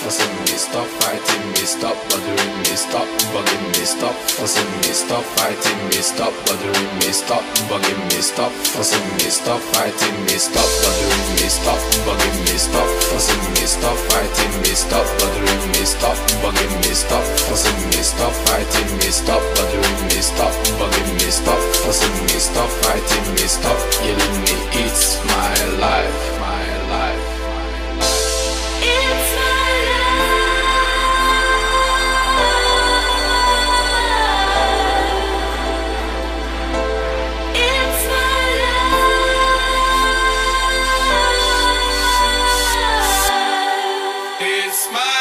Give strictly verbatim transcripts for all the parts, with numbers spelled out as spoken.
fussing me, stop fighting me, stop bothering me, stop bugging me, stop fussing me, stop fighting me, stop bothering me, stop bugging me, stop fussing me, stop fighting me, stop bothering me, stop bugging me, stop fussing me, stop fighting me, stop bothering me, stop bugging me, stop fussing me, stop fighting me, stop bothering me, stop bugging me, stop fussing me, stop fighting me, stop yelling me. It's my life, my life. It's my life. It's my life. It's my life.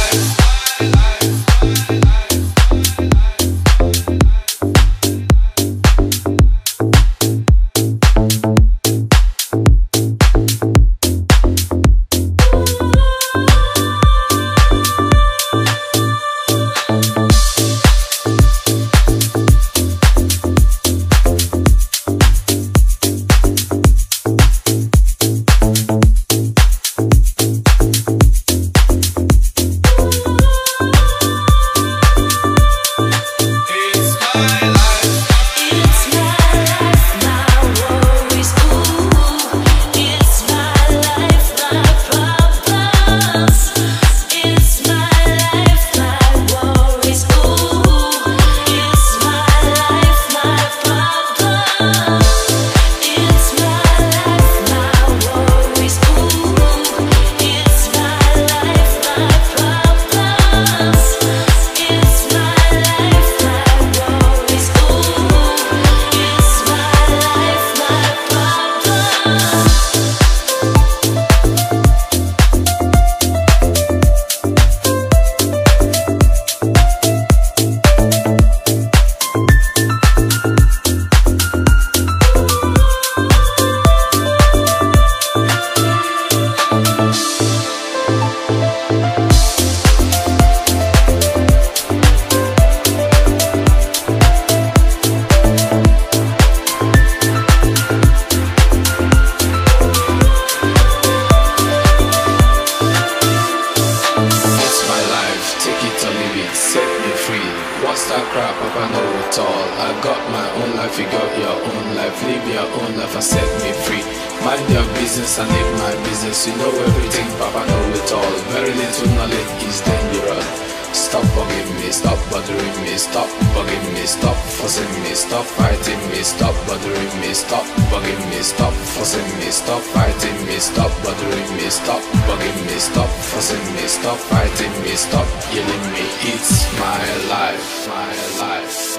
What's that crap? Papa know it all. I got my own life, you got your own life. Live your own life and set me free. Mind your business and live my business. You know everything, Papa know it all. Very little knowledge is dangerous. Stop bugging me, stop bothering me, stop bugging me, stop fussing me, stop fighting me, stop bothering me, stop bugging me, stop fussing me, stop fighting me, stop bothering me, stop bugging me, stop fussing me, stop fighting me, stop yelling me. It's my life, my life.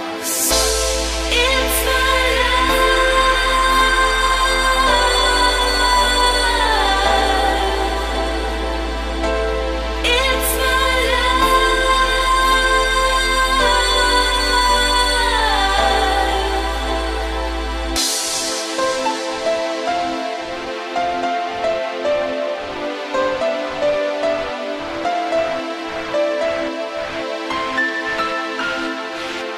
It's my life. It's my life.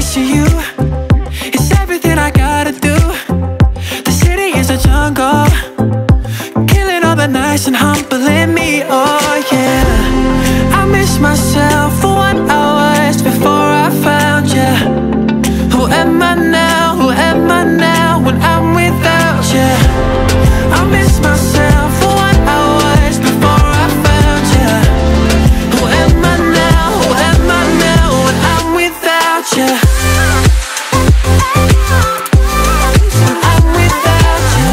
miss you. It's everything I gotta do. The city is a jungle, killing all the nice and humbling me. Oh yeah, I miss myself for what I was before I found you. Who am I now? Who am I now when I'm without you? I miss myself for what I was before I found you. Who am I now? Who am I now when I'm without you? When I'm without you.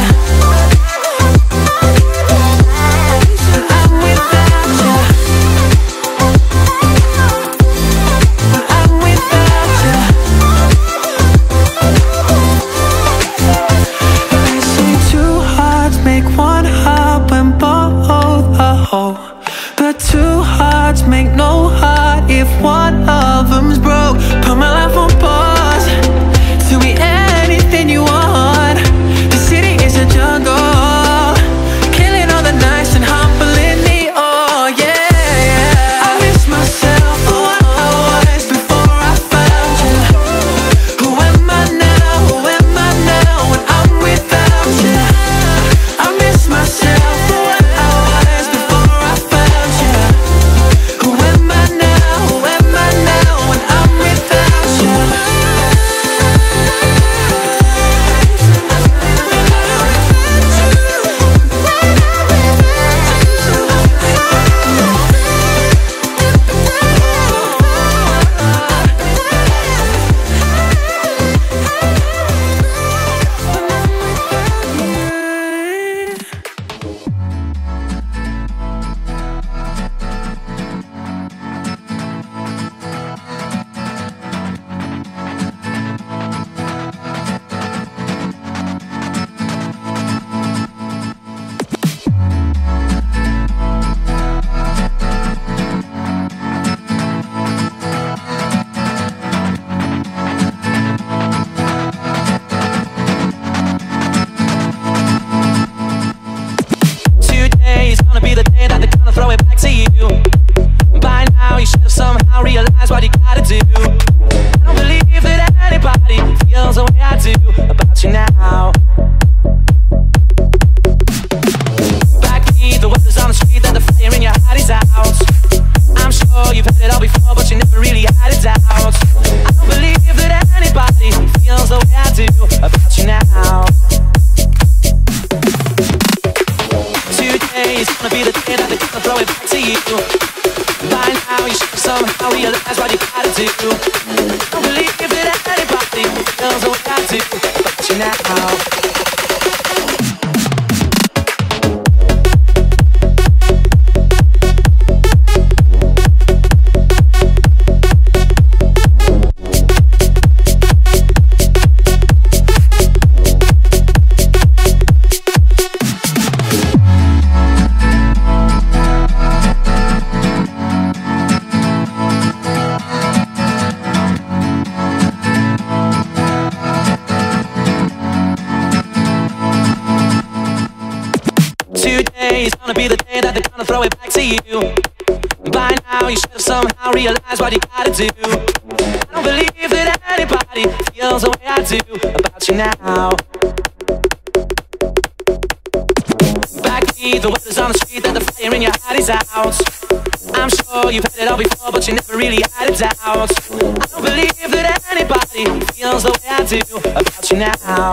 When I'm without you. When I'm without you. They say two hearts make one heart when both are whole, but two hearts make no heart if one of them's broke. Put my life on pause, tell me anything you want. The city is a jungle, killing all the nice and humbling me. Oh yeah, yeah. I miss myself for what I was before I found you. Who am I now? Who am I now when I'm without you? I miss myself for what I was before I found you. Who am I now? Who am I now when I'm without you? Today's gonna be the day that they're gonna throw it back to you. By now you should have somehow realized what you gotta do. I don't believe that anybody feels the way I do about you now. Backbeat, the weather's on the street and the fire in your heart is out. I'm sure you've had it all before, but you never really had it out. I don't believe that anybody feels the way I do about you now. Today is gonna be the day that they're gonna throw it back to you. By now you should somehow realize what you gotta do. I don't believe that anybody feels the way I do about you now. Today's gonna be the day that they're gonna throw it back to you. By now you should have somehow realized what you gotta do. I don't believe that anybody feels the way I do about you now. Backbeat, the weather's on the street and the fire in your heart is out. I'm sure you've had it all before, but you never really had it out. I don't believe that anybody feels the way I do about you now.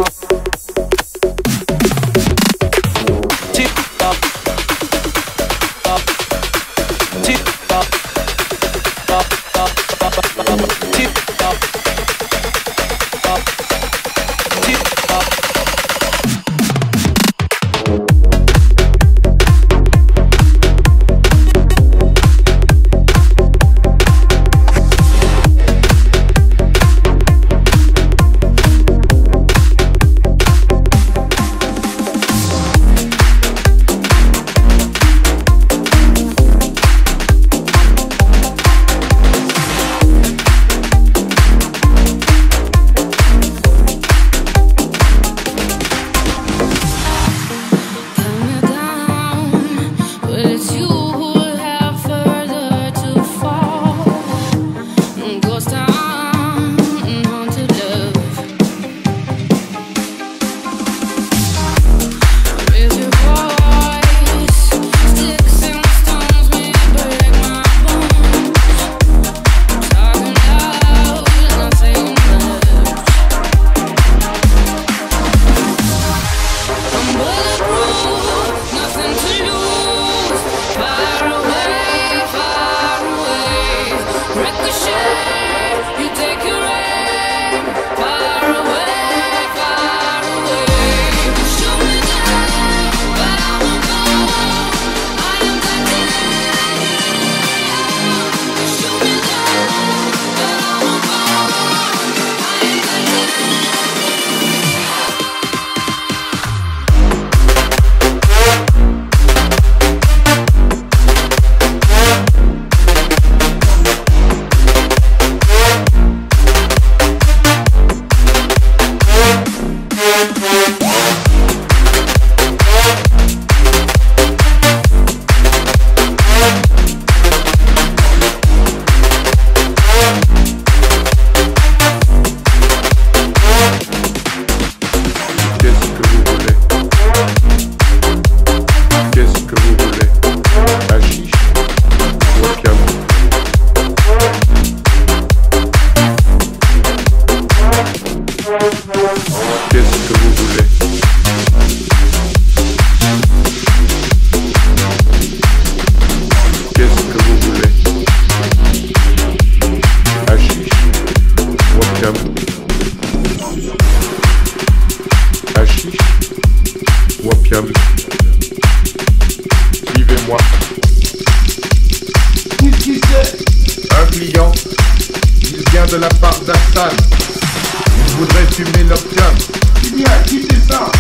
client, il vient de la part d'Assane. Il voudrait fumer l'opium. Eh bien, quittez ça.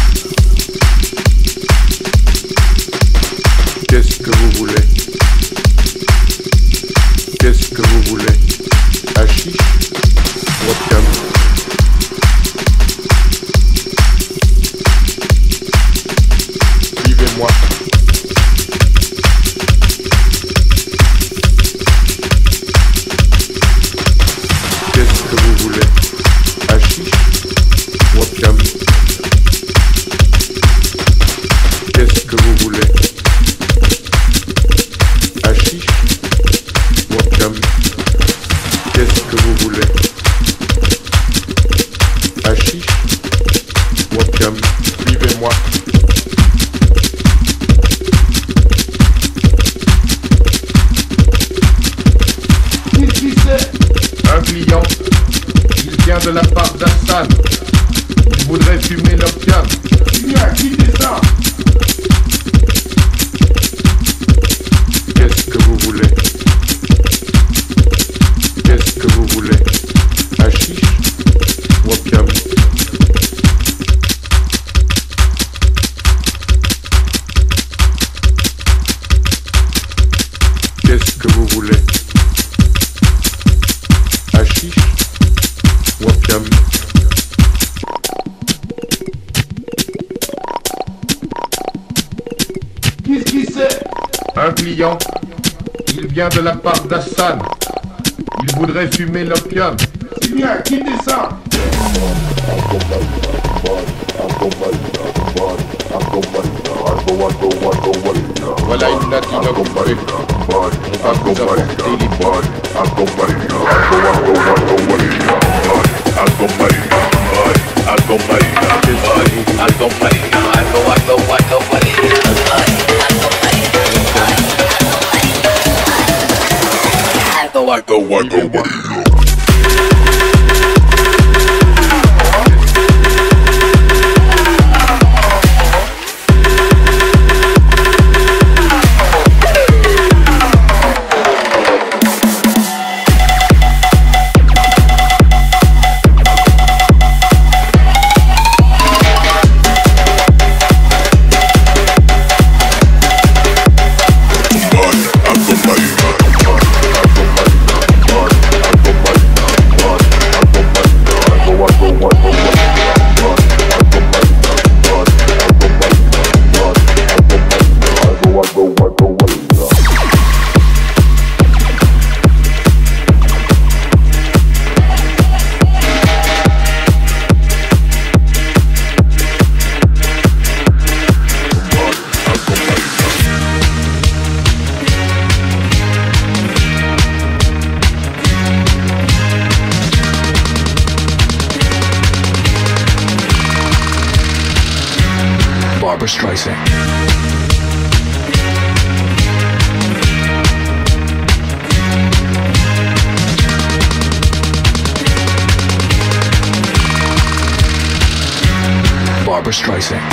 Qu'est-ce que vous voulez? Qu'est-ce que vous voulez? Hashish ou opium? Suivez-moi. Qu'est-ce que vous voulez? Hashish ou opium? Qu'est-ce que vous voulez? Hashish ou opium? Qu'est-ce que vous voulez? Hashish ou opium? Suivez-moi. Un client, il vient de la part d'Assane. Il voudrait fumer l'opium. Eh bien, quittez ça. Qu'est-ce que vous voulez? Qu'est-ce que vous voulez? Hashish ou opium? Qu'est-ce que vous voulez? Hashish ou opium? Qu'est-ce qui c'est? Un client, il vient de la part d'Assane. Il voudrait fumer l'opium. Eh bien, quittez ça. Voilà une latine occupée. On va vous apporter les potes. Barbra Streisand. Barbra Streisand.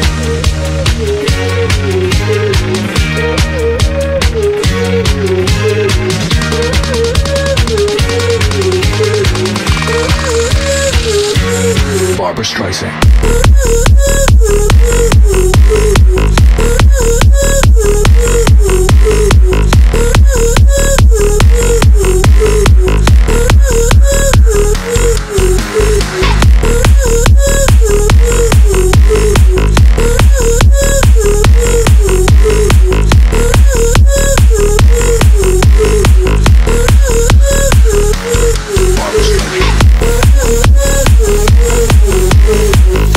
Barbra Streisand. We'll be right back.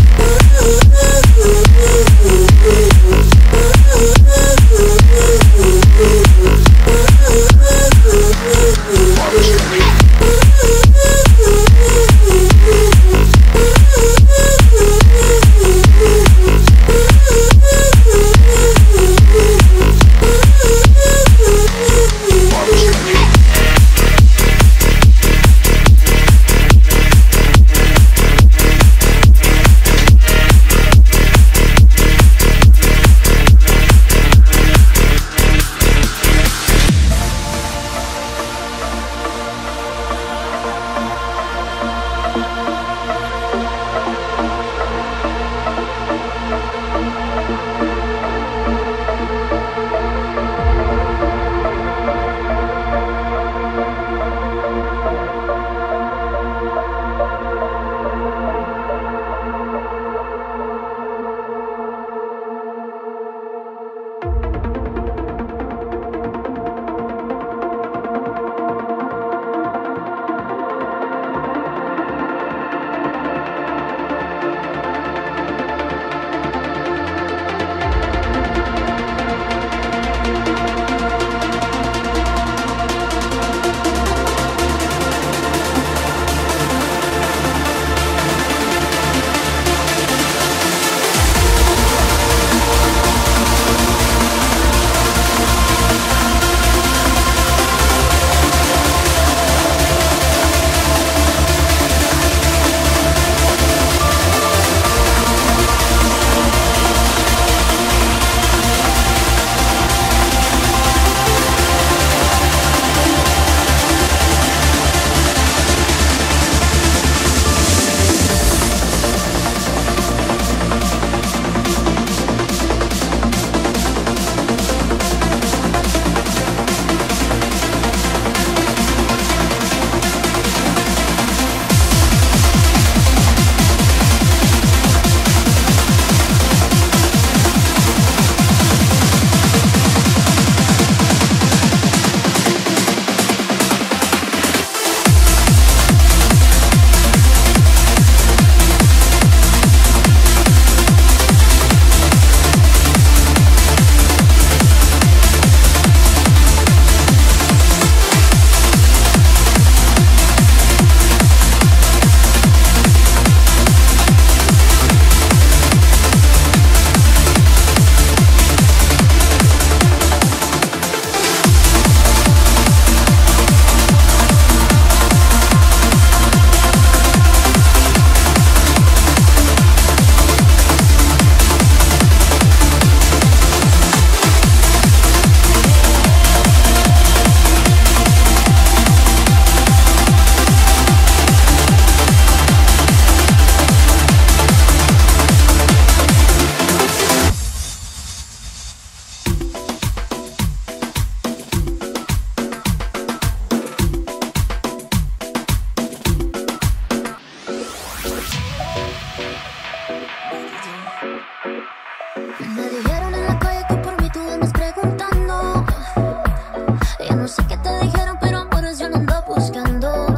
sé que te dijeron, pero amores yo no ando buscando.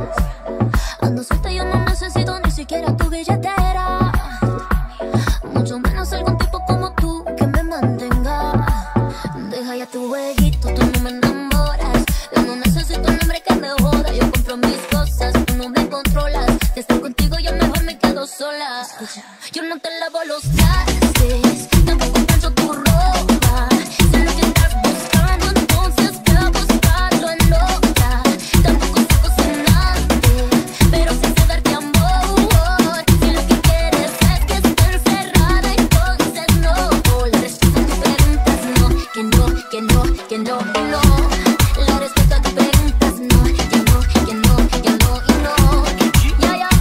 Ando suelta, yo no necesito ni siquiera tu billetera, mucho menos algún tipo como tú que me mantenga. Deja ya tu jueguito, tú no me enamoras. Yo no necesito un hombre que me joda. Yo compro mis cosas, tú no me controlas. De estar contigo yo mejor me quedo sola. Escucha, yo no te lavo los trastes, tampoco plancho tu ropa. Sé lo que estás buscando, entonces ve a buscarlo en otra. Tampoco sé cocinarte, pero sí sé darte amor. Si lo que quieres es que esté encerrada, entonces no. La respuesta a tus preguntas no, que no, que no, que no, que no. La respuesta a tus preguntas no, que no, que no, que no y no. Ya, ya.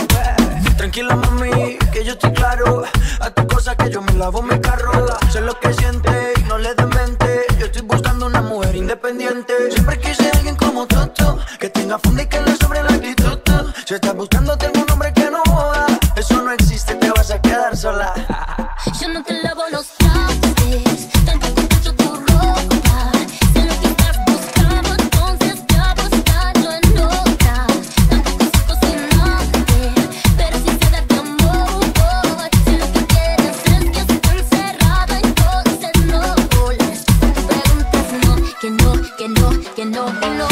Tranquila mami, que yo estoy claro. A tu cosa que yo me lavo mi carro. Sé lo que siente y no le des mente. Yo estoy buscando una mujer independiente. Siempre quise alguien como Toto, que tenga funda y que le sobre la actitud. Si estás buscando tengo un hombre que no joda. Eso no existe, te vas a quedar sola. Yo no te lavo los trastes, tampoco plancho tu ropa. Sé lo que estás buscando, entonces ve a buscarlo en otra. Tampoco sé cocinarte, pero sí sé darte amor. Si lo que quieres es que esté encerrada, entonces no. La respuesta a tus preguntas no, que no, que no, que no, que no.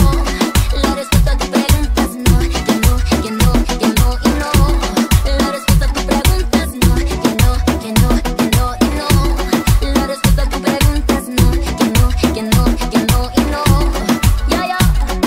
La respuesta a tus preguntas no, que no, que no, que no y no. La respuesta a tus preguntas no, que no, que no, que no y no. La respuesta a tus preguntas no, que no, que no, que no y no. Ya, ya.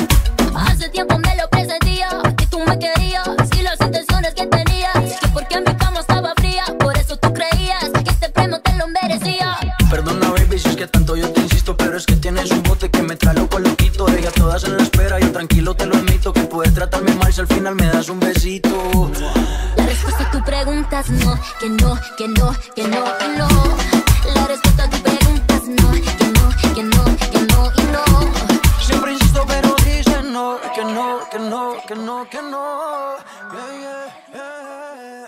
Hace tiempo me lo presentía, que tú me querías y las intenciones que tenías, que porque mi cama estaba fría, por eso tú creías que este premio te lo merecía. Perdona baby si es que tanto yo te insisto, pero es que tienes un bote que me trae loco loquito. Ella todas en la espera, yo tranquilo te lo admito, que puedes tratarme mal si al final me das un besito. La respuesta a tus preguntas no, que no, que no, que no y no. La respuesta a tus preguntas no, que no, que no, que no y no. Siempre insisto pero dicen no, que no, que no, que no, que no. Yeah, yeah, yeah.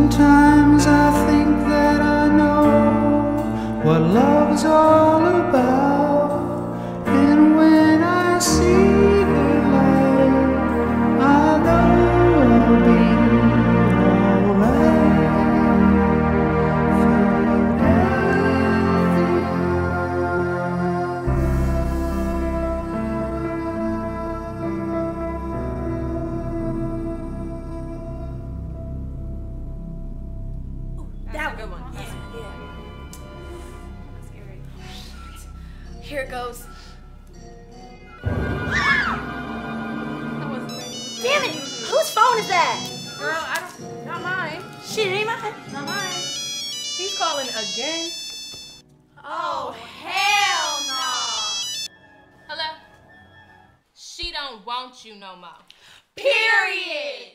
Sometimes I think that I know what love's all about, and when I see the light, I know I'll be alright. That good one. Yeah, yeah. That's scary. Here it goes. Damn it! Whose phone is that? Girl, I don't. Not mine. Shit, it ain't mine. Not mine. He's calling again. Oh, hell no! Hello? She don't want you no more. Period!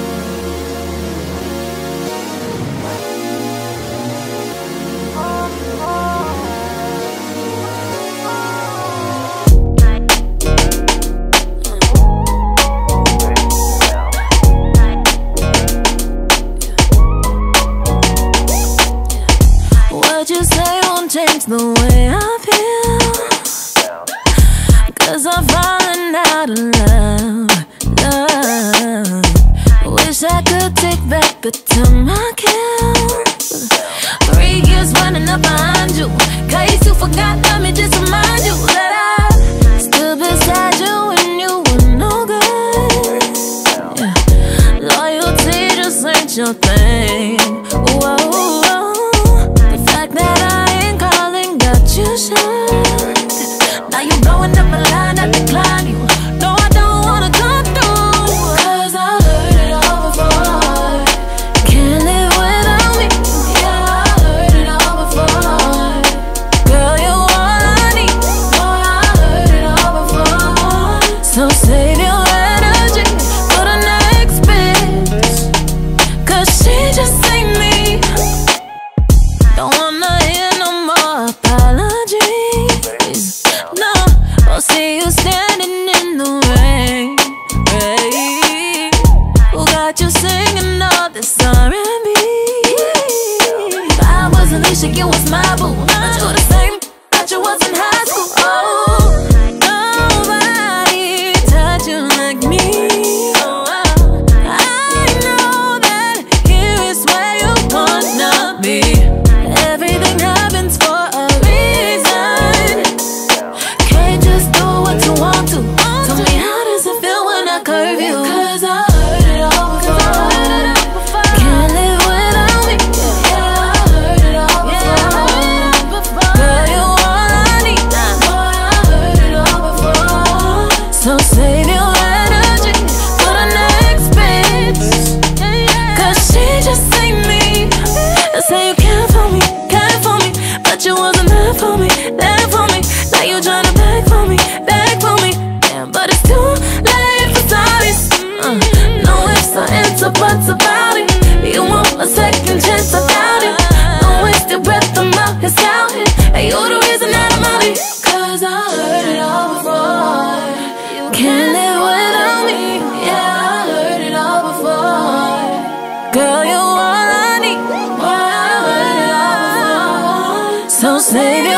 What you say won't change the way I feel, 'cause I'm falling out of love, love. Wish I could take back the time I killed. Three years running up behind you, case you forgot, let me just remind you that I stood beside you when you were no good. Yeah. Loyalty just ain't your thing. Whoa, whoa. The fact that I ain't calling got you shocked. Now you blowing up a line, I decline you. No, I don't wanna come through, 'cause I heard it all before. Can't live without me. Yeah, I heard it all before. Girl, you're all I need. Boy, I heard it all before. So save your energy for the next bitch, 'cause she just ain't me. Don't wanna hear no more apologies. No, I'll see you standing in the rain, rain. Who got you singing all this R and B? I was Alicia, you was my boo. But you the same, but you was in high school. Oh, nobody touched you like me. Oh, I know that here is where you wanna be. Everything happens for a reason. Can't just do what you want to. Tell me, how does it feel when I curve you? 'Cause I heard it all before. Can't live without me. Yeah, I heard it all before. Girl, you're all I need. Boy, I heard it all before. So save your energy for the next bitch, 'cause she just ain't me. They say you care for me, care for me, but you wasn't there for me, there for me. Now you tryna beg for me, beg for me. Yeah, but it's too late for sorries. Uh, no ifs or ands or buts about it. You want a second chance, I doubt it. Don't waste your breath, I'm out here scouting. And you're the reason that I'm out here, 'cause I heard it all before. Can't live without me. Yeah, I heard it all before. Girl, you're all I need. Boy, I heard it all before. So save your